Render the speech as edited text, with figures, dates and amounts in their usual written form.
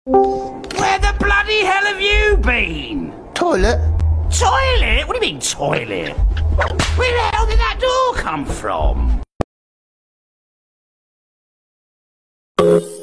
Where the bloody hell have you been? Toilet? Toilet? What do you mean, toilet? Where the hell did that door come from?